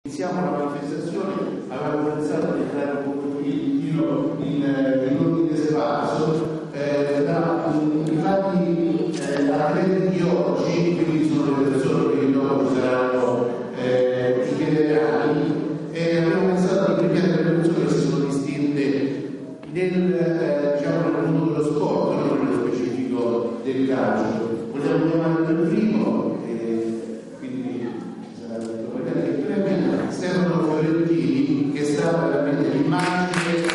Iniziamo la manifestazione, avevamo pensato di dare in ordine separato, infatti atleti di oggi, quindi sono le persone che dopo saranno i veterani, e abbiamo pensato di premiare le persone che si sono distinte nel mondo dello sport, non nello specifico del calcio. Vogliamo chiamare il primo, quindi Stefano Fiorentini, che è stata veramente l'immagine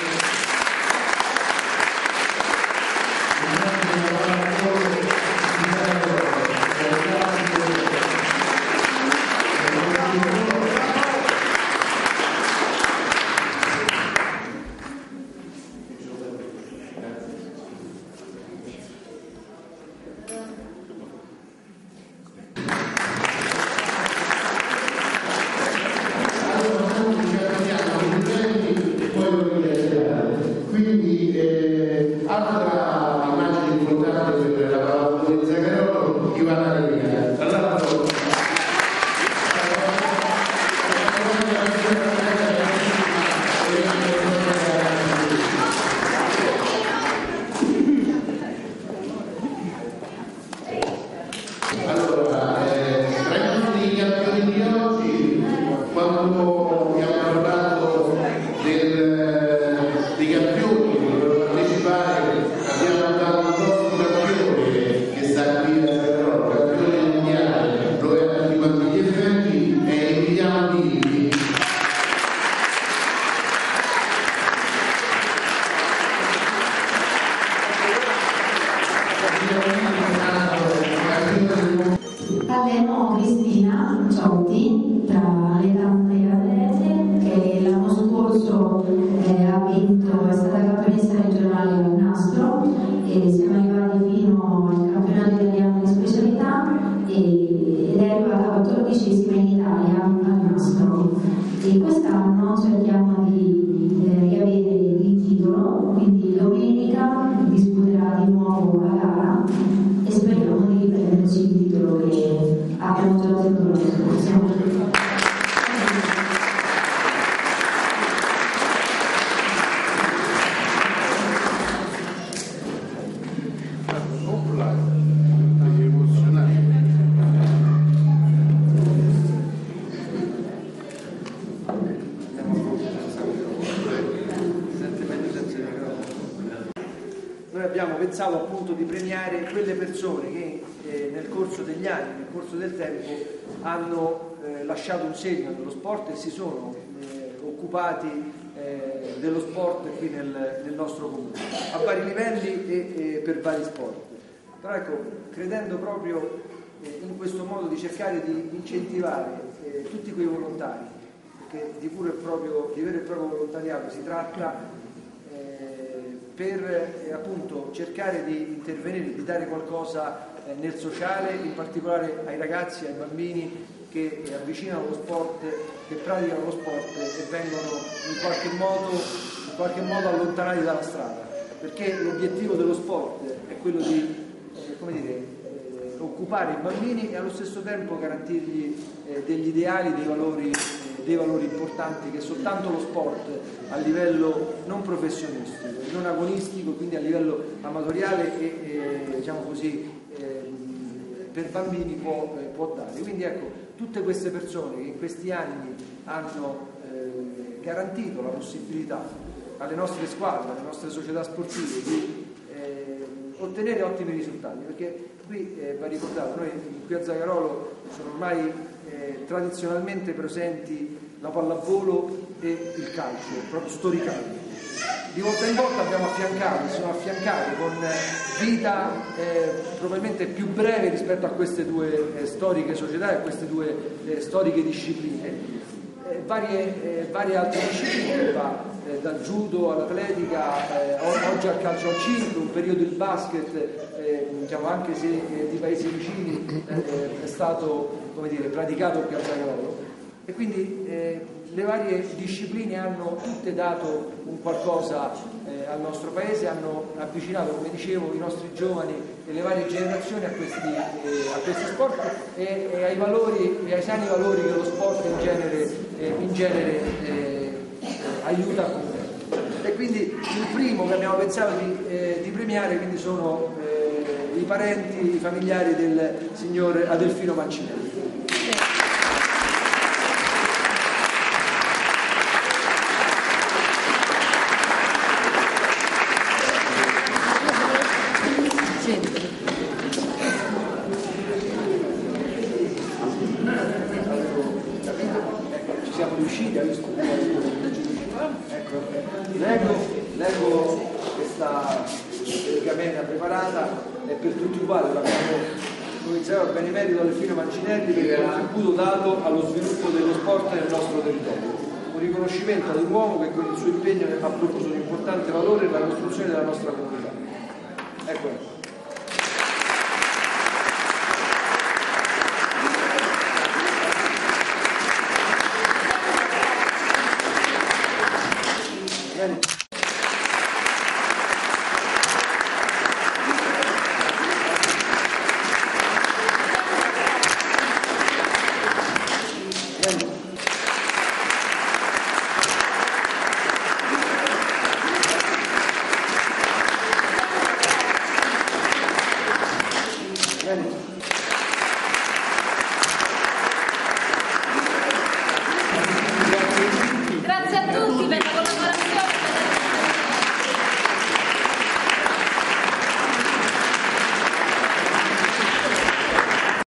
Parleremo Cristina Ciotti, tra le tante atlete che l'anno scorso ha vinto, è stata campionessa regionale al nastro e siamo arrivati fino al campionato italiano di specialità ed è arrivata 14esima in Italia al nastro. E quest'anno cerchiamo di riavere il titolo, quindi domenica disputerà di nuovo la gara e speriamo di riprenderci il titolo che abbiamo già ottenuto l'anno scorso. Abbiamo pensato appunto di premiare quelle persone che nel corso degli anni, nel corso del tempo hanno lasciato un segno nello sport e si sono occupati dello sport qui nel nostro comune, a vari livelli e per vari sport. Però ecco, credendo proprio in questo modo di cercare di incentivare tutti quei volontari, perché di vero e proprio volontariato si tratta, per appunto cercare di intervenire, di dare qualcosa nel sociale, in particolare ai ragazzi, ai bambini che avvicinano lo sport, che praticano lo sport e vengono in qualche modo allontanati dalla strada, perché l'obiettivo dello sport è quello di occupare i bambini e allo stesso tempo garantirgli degli ideali, dei valori importanti che soltanto lo sport a livello non professionistico, non agonistico, quindi a livello amatoriale e diciamo così per bambini può dare. Quindi ecco, tutte queste persone che in questi anni hanno garantito la possibilità alle nostre squadre, alle nostre società sportive di ottenere ottimi risultati, perché qui va ricordato, noi qui a Zagarolo sono ormai tradizionalmente presenti la pallavolo e il calcio, proprio storicamente. Di volta in volta sono affiancati con vita probabilmente più breve rispetto a queste due storiche società e a queste due storiche discipline, varie altre discipline, dal judo all'atletica, oggi al calcio al 5, un periodo il basket, diciamo, anche se di paesi vicini è stato praticato qui a Zagarolo, e quindi le varie discipline hanno tutte dato un qualcosa al nostro paese, hanno avvicinato, come dicevo, i nostri giovani e le varie generazioni a questi sport e ai valori e ai sani valori che lo sport in genere aiuta a comprendere. E quindi il primo che abbiamo pensato di premiare quindi sono i parenti, i familiari del signor Adelfino Mancinelli. Ci siamo riusciti, ha visto? Leggo questa pergamena preparata, è per tutti uguali, l'abbiamo iniziato a benemerito Adelfino Mancinelli per il contributo dato allo sviluppo dello sport nel nostro territorio, un riconoscimento ad un uomo che con il suo impegno ha proposto un importante valore nella costruzione della nostra comunità. Ecco.